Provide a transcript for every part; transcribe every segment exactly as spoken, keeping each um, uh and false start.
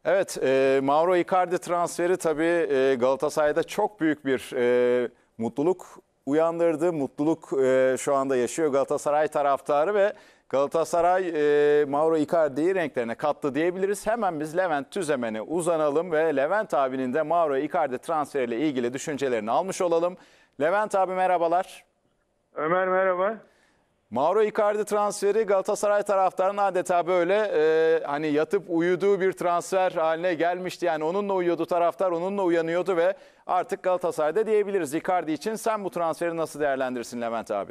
Evet, e, Mauro Icardi transferi tabii e, Galatasaray'da çok büyük bir e, mutluluk uyandırdı. Mutluluk e, şu anda yaşıyor Galatasaray taraftarı ve Galatasaray e, Mauro Icardi'yi renklerine kattı diyebiliriz. Hemen biz Levent Tüzemen'e uzanalım ve Levent abinin de Mauro Icardi transferiyle ilgili düşüncelerini almış olalım. Levent abi merhabalar. Ömer merhaba. Mauro Icardi transferi Galatasaray taraftarının adeta böyle e, hani yatıp uyuduğu bir transfer haline gelmişti. Yani onunla uyuyordu taraftar, onunla uyanıyordu ve artık Galatasaray'da diyebiliriz Icardi için. Sen bu transferi nasıl değerlendirirsin Levent abi?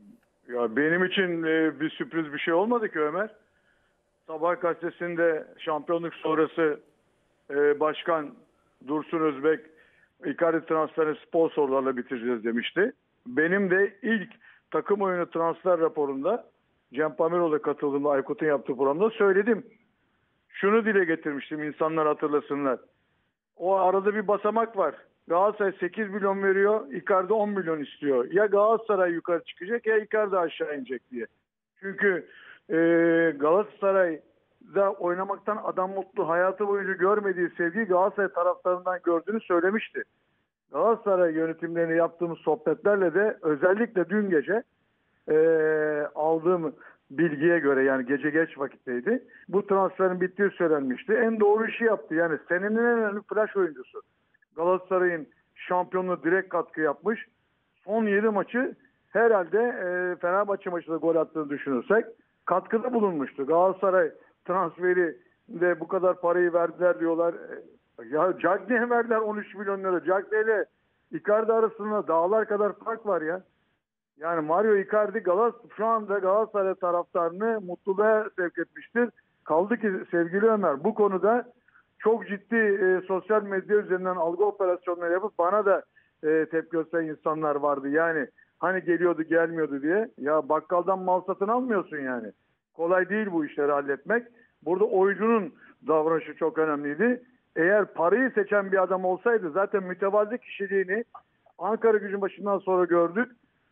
Ya benim için e, bir sürpriz bir şey olmadı ki Ömer. Sabah gazetesinde şampiyonluk sonrası e, başkan Dursun Özbek Icardi transferini sponsorlarla bitireceğiz demişti. Benim de ilk takım oyunu transfer raporunda Cem Pamiroğlu'na katıldığımda Aykut'un yaptığı programda söyledim. Şunu dile getirmiştim, insanlar hatırlasınlar. O arada bir basamak var. Galatasaray sekiz milyon veriyor, Icardi on milyon istiyor. Ya Galatasaray yukarı çıkacak ya Icardi aşağı inecek diye. Çünkü e, Galatasaray'da oynamaktan adam mutlu, hayatı boyunca görmediği sevgiyi Galatasaray taraftarından gördüğünü söylemişti. Galatasaray yönetimlerini yaptığımız sohbetlerle de özellikle dün gece e, aldığım bilgiye göre, yani gece geç vakitteydi, bu transferin bittiği söylenmişti. En doğru işi yaptı. Yani senenin en önemli flash oyuncusu. Galatasaray'ın şampiyonluğu direkt katkı yapmış. Son yedi maçı herhalde e, Fenerbahçe maçında gol attığını düşünürsek katkıda bulunmuştu. Galatasaray transferi de bu kadar parayı verdiler diyorlar. Ya Cagney'e verdiler on üç milyon lira. Cagney ile Icardi arasında dağlar kadar fark var ya. Yani Mario Icardi Galatasaray şu anda Galatasaray taraftarını mutluluğa sevk etmiştir. Kaldı ki sevgili Ömer, bu konuda çok ciddi e, sosyal medya üzerinden algı operasyonları yapıp bana da e, tepki gösteren insanlar vardı. Yani hani geliyordu gelmiyordu diye. Ya bakkaldan mal satın almıyorsun yani. Kolay değil bu işleri halletmek. Burada oyuncunun davranışı çok önemliydi. Eğer parayı seçen bir adam olsaydı zaten mütevazi kişiliğini Ankara Gücü'nün başından sonra gördük.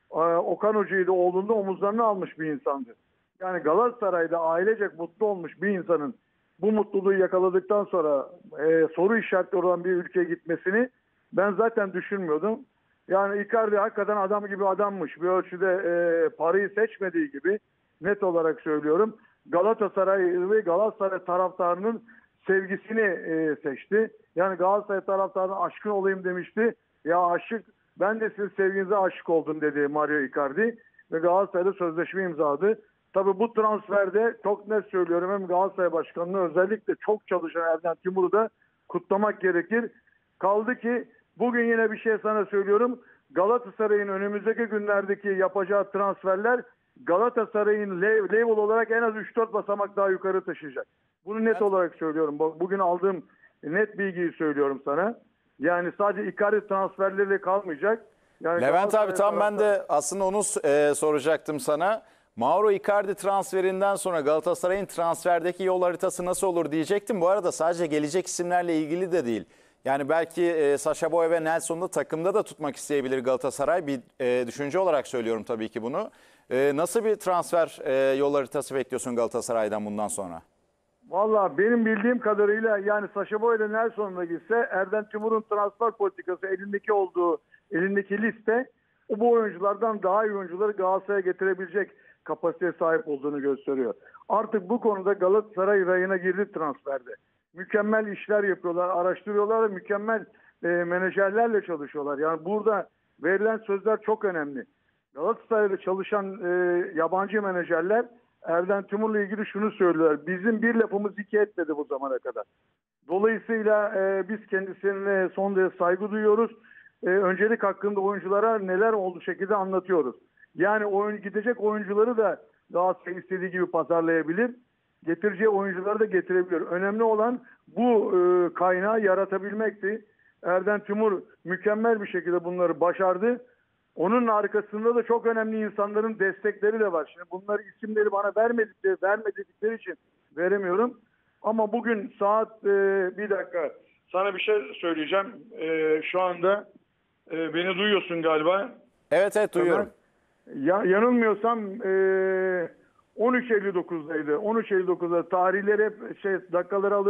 Okan Hoca'yı da oğlunda omuzlarına almış bir insandı. Yani Galatasaray'da ailecek mutlu olmuş bir insanın bu mutluluğu yakaladıktan sonra e, soru işaretleri olan bir ülkeye gitmesini ben zaten düşünmüyordum. Yani Icardi hakikaten adam gibi adammış. Bir ölçüde e, parayı seçmediği gibi, net olarak söylüyorum, Galatasaray ve Galatasaray taraftarının sevgisini e, seçti. Yani Galatasaray taraftarının aşkın olayım demişti. Ya aşık, ben de sizin sevginize aşık oldum dedi Mario Icardi ve Galatasaray'da sözleşme imzaladı. Tabii bu transferde çok net söylüyorum, hem Galatasaray Başkanı'nı özellikle çok çalışan Erden Timur'u da kutlamak gerekir. Kaldı ki bugün yine bir şey sana söylüyorum. Galatasaray'ın önümüzdeki günlerdeki yapacağı transferler Galatasaray'ın level olarak en az üç dört basamak daha yukarı taşıyacak. Bunu net evet. olarak söylüyorum. Bugün aldığım net bilgiyi söylüyorum sana. Yani sadece Icardi transferleriyle kalmayacak. Yani Levent abi tam taraftar... ben de aslında onu e, soracaktım sana. Mauro Icardi transferinden sonra Galatasaray'ın transferdeki yol haritası nasıl olur diyecektim. Bu arada sadece gelecek isimlerle ilgili de değil. Yani belki e, Sacha Boey ve Nelson'u takımda da tutmak isteyebilir Galatasaray. Bir e, düşünce olarak söylüyorum tabii ki bunu. E, nasıl bir transfer e, yol haritası bekliyorsun Galatasaray'dan bundan sonra? Valla benim bildiğim kadarıyla yani Sacha Boey ile Nelson'la gitse Erden Timur'un transfer politikası elindeki olduğu elindeki liste o bu oyunculardan daha iyi oyuncuları Galatasaray'a getirebilecek kapasiteye sahip olduğunu gösteriyor. Artık bu konuda Galatasaray rayına girdi transferde. Mükemmel işler yapıyorlar, araştırıyorlar ve mükemmel e, menajerlerle çalışıyorlar. Yani burada verilen sözler çok önemli. Galatasaray'da çalışan e, yabancı menajerler Erden Timur'la ilgili şunu söylüyorlar. Bizim bir lafımız iki etmedi bu zamana kadar. Dolayısıyla e, biz kendisine son derece saygı duyuyoruz. E, öncelik hakkında oyunculara neler olduğu şekilde anlatıyoruz. Yani oyun gidecek oyuncuları da Galatasaray istediği gibi pazarlayabilir. Getireceği oyuncuları da getirebilir. Önemli olan bu e, kaynağı yaratabilmekti. Erden Timur mükemmel bir şekilde bunları başardı. Onun arkasında da çok önemli insanların destekleri de var. Şimdi bunları isimleri bana vermedikleri, vermedikleri için veremiyorum. Ama bugün saat e, bir dakika sana bir şey söyleyeceğim. E, şu anda e, beni duyuyorsun galiba. Evet evet duyuyorum. Ya, yanılmıyorsam e, on üç elli dokuzdaydı. on üç elli dokuzda tarihleri hep şey dakikaları alırım.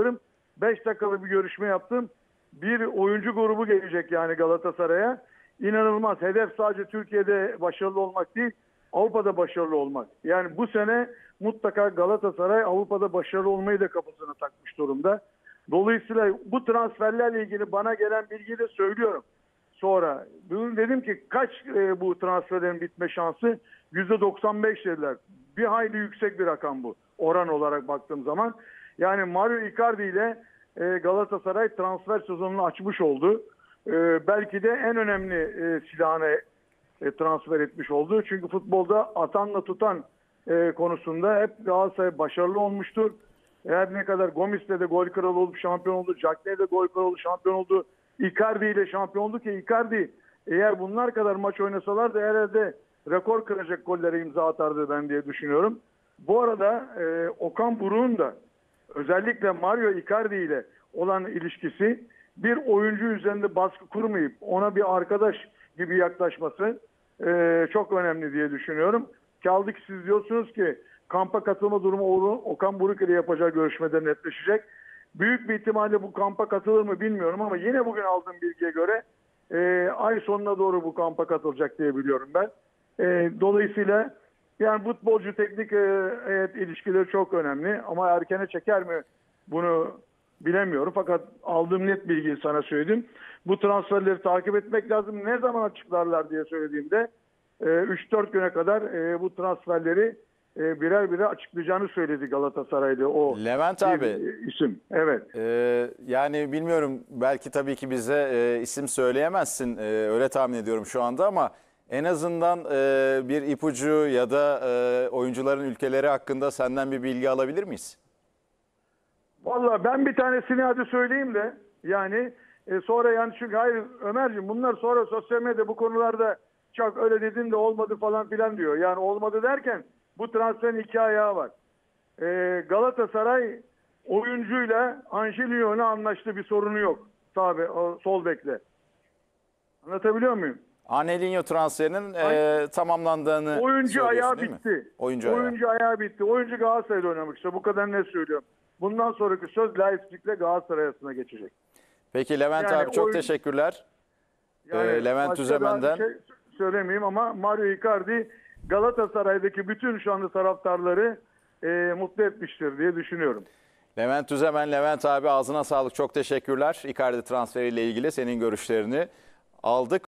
beş dakikalık bir görüşme yaptım. Bir oyuncu grubu gelecek yani Galatasaray'a. İnanılmaz. Hedef sadece Türkiye'de başarılı olmak değil, Avrupa'da başarılı olmak. Yani bu sene mutlaka Galatasaray Avrupa'da başarılı olmayı da kafasına takmış durumda. Dolayısıyla bu transferlerle ilgili bana gelen bilgiyi de söylüyorum. Sonra dün dedim ki kaç e, bu transferlerin bitme şansı? yüzde doksan beş dediler. Bir hayli yüksek bir rakam bu. Oran olarak baktığım zaman. Yani Mario Icardi ile e, Galatasaray transfer sezonunu açmış oldu. E, belki de en önemli e, silahını e, transfer etmiş oldu. Çünkü futbolda atanla tutan e, konusunda hep Galatasaray başarılı olmuştur. Eğer ne kadar Gomis'le de gol kralı olup şampiyon oldu, Cagney'le de gol kralı olup şampiyon oldu, Icardi ile şampiyon oldu ki Icardi eğer bunlar kadar maç oynasalar da herhalde rekor kıracak gollere imza atardı ben diye düşünüyorum. Bu arada e, Okan Buruk'un da özellikle Mario Icardi ile olan ilişkisi bir oyuncu üzerinde baskı kurmayıp ona bir arkadaş gibi yaklaşması e, çok önemli diye düşünüyorum. Kaldı ki siz diyorsunuz ki kampa katılma durumu Okan Buruk ile yapacağı görüşmede netleşecek. Büyük bir ihtimalle bu kampa katılır mı bilmiyorum ama yine bugün aldığım bilgiye göre e, ay sonuna doğru bu kampa katılacak diye biliyorum ben. E, dolayısıyla yani futbolcu teknik e, heyet ilişkileri çok önemli ama erkene çeker mi bunu bilemiyorum. Fakat aldığım net bilgiyi sana söyledim. Bu transferleri takip etmek lazım. Ne zaman açıklarlar diye söylediğimde üç dört güne kadar e, bu transferleri e, birer birer açıklayacağını söyledi Galatasaray'da o Levent bir, abi, e, isim. Evet. e, yani bilmiyorum, belki tabii ki bize e, isim söyleyemezsin, e, öyle tahmin ediyorum şu anda, ama en azından e, bir ipucu ya da e, oyuncuların ülkeleri hakkında senden bir bilgi alabilir miyiz? Vallahi ben bir tanesini hadi söyleyeyim de yani e, sonra yani çünkü hayır Ömerciğim bunlar sonra sosyal medyada bu konularda çok öyle dedin de olmadı falan filan diyor. Yani olmadı derken bu transferin iki ayağı var. E, Galatasaray oyuncuyla Angelino'yla anlaştı, bir sorunu yok. Tabii o sol bekle. Anlatabiliyor muyum? Angelinho transferinin e, tamamlandığını Oyuncu ayağı söylüyorsun, değil mi? bitti. Oyuncu, Oyuncu ayağı. ayağı bitti. Oyuncu Galatasaray'da oynamak istiyor. Bu kadar ne söylüyorum. Bundan sonraki söz Leipzig'le Galatasaray arasında geçecek. Peki Levent Yani abi, çok oyun- teşekkürler. Yani Ee, Levent başka Tüzemen'den. daha bir şey söylemeyeyim ama Mario Icardi Galatasaray'daki bütün şu anda taraftarları e, mutlu etmiştir diye düşünüyorum. Levent Tüzemen, Levent abi ağzına sağlık, çok teşekkürler. Icardi transferiyle ilgili senin görüşlerini aldık.